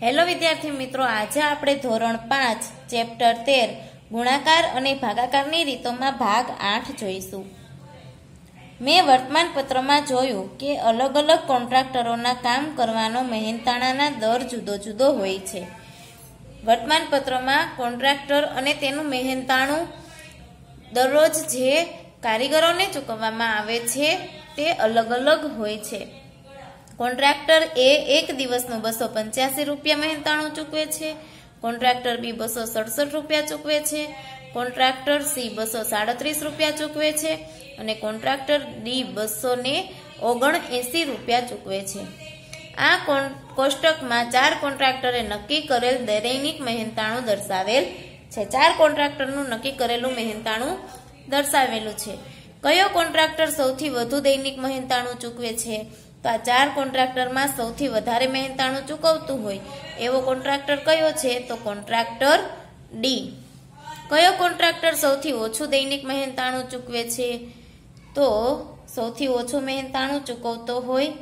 Hello વિદ્યાર્થી મિત્રો, આજે આપણે ધોરણ 5 ચેપ્ટર 13 ગુણાકાર અને ભાગાકારની રીતોમાં ભાગ 8 જોઈશું। મેં વર્તમાનપત્રમાં જોયું કે અલગ અલગ કોન્ટ્રાક્ટરોના કામ કરવાનો મહેનતાણાના દર જુદો જુદો હોય છે। વર્તમાનપત્રમાં કોન્ટ્રાક્ટર અને તેનું મહેનતાણું દરરોજ જે કારીગરોને ચૂકવવામાં આવે છે તે અલગ અલગ હોય છે। કોન્ટ્રાક્ટર એ એક દિવસનું 285 રૂપિયા મહેનતાણું ચૂકવે છે। કોન્ટ્રાક્ટર બી 267 રૂપિયા ચૂકવે છે। કોન્ટ્રાક્ટર સી 237 રૂપિયા ચૂકવે છે અને કોન્ટ્રાક્ટર ડી 279 રૂપિયા ચૂકવે છે। આ કોષ્ટકમાં 4 કોન્ટ્રાક્ટરે નક્કી કરેલ દૈનિક મહેનતાણું દર્શાવેલ છે। 4 કોન્ટ્રાક્ટરનું નક્કી કરેલું મહેનતાણું દર્શાવેલું છે। કયો કોન્ટ્રાક્ટર સૌથી વધુ દૈનિક મહેનતાણું ચૂકવે છે? તો આ 4 કોન્ટ્રાક્ટરમાં સૌથી વધારે મહેનતાણું ચૂકવતું હોય એવો કોન્ટ્રાક્ટર કયો છે? તો કોન્ટ્રાક્ટર ડી। કયો કોન્ટ્રાક્ટર સૌથી ઓછું દૈનિક મહેનતાણું ચૂકવે છે? તો સૌથી ઓછું મહેનતાણું ચૂકવતો હોય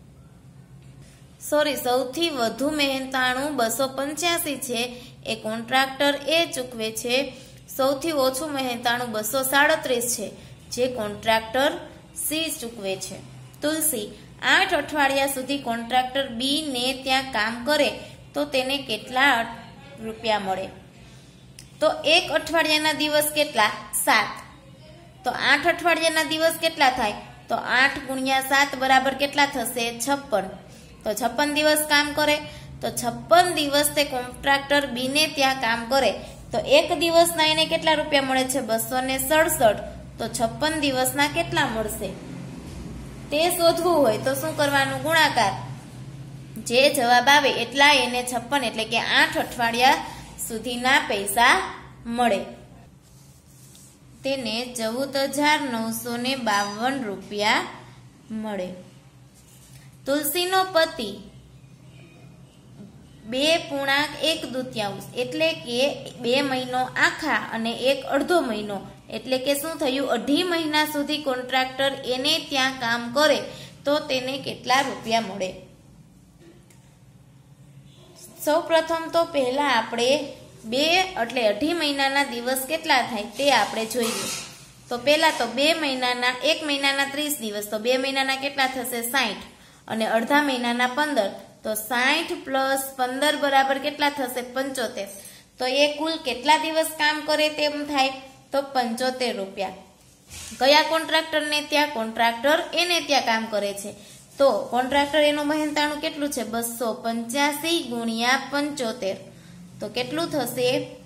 સૌથી વધુ મહેનતાણું 285 છે એ કોન્ટ્રાક્ટર એ ચૂકવે છે। સૌથી ઓછું મહેનતાણું 237 છે જે કોન્ટ્રાક્ટર સી ચૂકવે છે। તુલસી 8 અઠવાડિયા સુધી કોન્ટ્રાક્ટર બી ને ત્યાં કામ કરે તો તેને કેટલા રૂપિયા મળે? તો એક અઠવાડિયાના દિવસ કેટલા? 7। તો 8 અઠવાડિયાના દિવસ કેટલા થાય? તો 8 ગુણ્યા 7 બરાબર કેટલા થશે? 56। તો 56 દિવસ કામ કરે તો 56 દિવસ તે કોન્ટ્રાક્ટર બી ને ત્યાં કામ કરે તો એક દિવસના એને કેટલા રૂપિયા મળે છે? 267। તો 56 દિવસના કેટલા મળશે તે શોધવું હોય તો શું કરવાનું? ગુણાકાર। જે જવાબ આવે એટલા એને 56 એટલે કે 8 અઠવાડિયા સુધીના પૈસા મળે। તેને 14,952 રૂપિયા મળે। તુલસીનો પતિ 2.1 એટલે કે 2 મહિનો આખા અને 1 અડધો મહિનો એટલે કે શું થયું? 2.5 મહિના સુધી કોન્ટ્રાક્ટર એને ત્યાં કામ કરે તો તેને કેટલા રૂપિયા મળે? સૌ પ્રથમ તો પહેલા આપણે 2 એટલે 2.5 મહિનાના દિવસ કેટલા થાય તે આપણે જોઈએ। તો પહેલા તો 2 મહિનાના 1 મહિનાના 30 દિવસ તો 2 મહિનાના કેટલા થશે? 60 અને અડધા મહિનાના 15 તો 60 પ્લસ 15 બરાબર કેટલા થશે? 75। તો એ કુલ કેટલા દિવસ કામ કરે તેમ થાય? તો 75 રૂપિયા। કયા કોન્ટ્રાક્ટરને ત્યાં? કોન્ટ્રાક્ટર એને ત્યાં કામ કરે છે તો કોન્ટ્રાક્ટર એનું મહેનતાણું કેટલું છે? 285 ગુણ્યા 75 તો કેટલું થશે?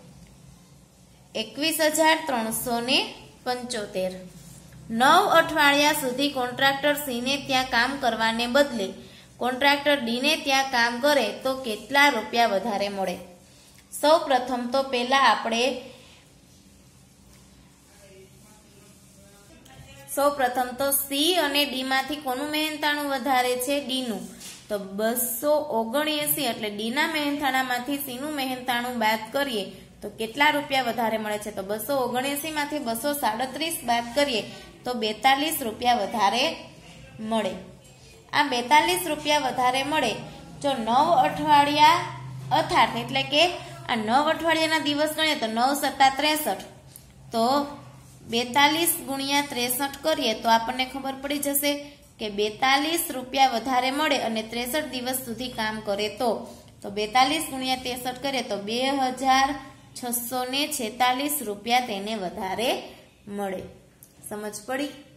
21,375। 9 અઠવાડિયા સુધી કોન્ટ્રાક્ટર સી ને ત્યાં કામ કરવાને બદલે કોન્ટ્રાક્ટર ડી ને ત્યાં કામ કરે તો કેટલા રૂપિયા વધારે મળે? સૌ પ્રથમ તો પહેલા આપણે સી અને ડી માંથી કોનું મહેનતાણું વધારે છે? ડી નું। તો 279 એટલે ડી ના મહેનતાણામાંથી સી નું મહેનતાણું બાદ કરીએ તો કેટલા રૂપિયા વધારે મળે છે? તો 279 માંથી 237 બાદ કરીએ તો 42 રૂપિયા વધારે મળે। આ 42 રૂપિયા વધારે મળે જો 9 અઠવાડિયા અથાર્થ એટલે કે આ 9 અઠવાડિયાના દિવસ ગણીએ તો 9 × 63 તો 42 ગુણ્યા 63 કરીએ તો આપણને ખબર પડી જશે કે 42 રૂપિયા વધારે મળે અને 63 દિવસ સુધી કામ કરે તો 42 ગુણ્યા 63 કરીએ તો 2,646 રૂપિયા તેને વધારે મળે। સમજ પડી?